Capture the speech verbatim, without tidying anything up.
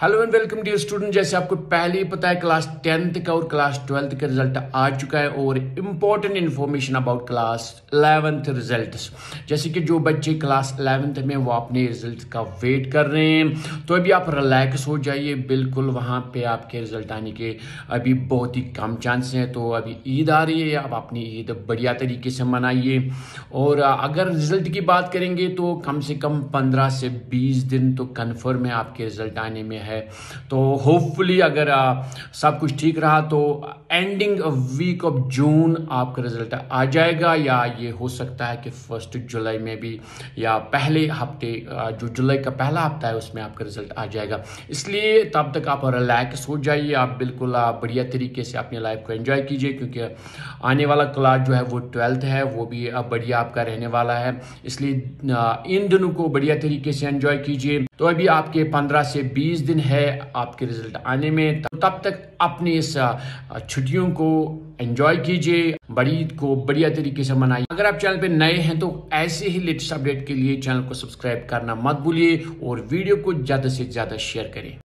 Hello and welcome dear student. जैसे आपको पहले ही पता है क्लास टेंथ का और क्लास ट्वेल्थ का रिजल्ट आ चुका है और important information about class eleventh results. जैसे कि जो बच्चे क्लास इलेवेंथ में वो अपने रिजल्ट का वेट कर रहे हैं तो अभी आप रिलैक्स हो जाइए। बिल्कुल वहाँ पे आपके रिजल्ट आने के अभी बहुत ही कम चांस हैं। तो अभी ईद आ रही है, अब अपनी ईद बढ़िया तरीके से मनाइए। और अगर रिजल्ट की बात करेंगे तो कम से कम पंद्रह से बीस दिन तो कन्फर्म है आपके रिजल्ट आने में है। तो होपफुली अगर आ, सब कुछ ठीक रहा तो एंडिंग वीक ऑफ जून आपका रिजल्ट आ जाएगा, या ये हो सकता है कि फर्स्ट जुलाई में भी या पहले हफ्ते जो जुलाई का पहला हफ्ता है उसमें आपका रिजल्ट आ जाएगा। इसलिए तब तक आप रिलैक्स हो जाइए, आप बिल्कुल आप बढ़िया तरीके से अपनी लाइफ को एंजॉय कीजिए, क्योंकि आने वाला क्लास जो है वो ट्वेल्थ है, वो भी अब बढ़िया आपका रहने वाला है। इसलिए इन दिनों को बढ़िया तरीके से एंजॉय कीजिए। तो अभी आपके पंद्रह से बीस दिन है आपके रिजल्ट आने में, तो तब तक अपनी इस छुट्टियों को एंजॉय कीजिए, बड़ी ईद को बढ़िया तरीके से मनाइए। अगर आप चैनल पे नए हैं तो ऐसे ही लेटेस्ट अपडेट के लिए चैनल को सब्सक्राइब करना मत भूलिए और वीडियो को ज्यादा से ज्यादा शेयर करें।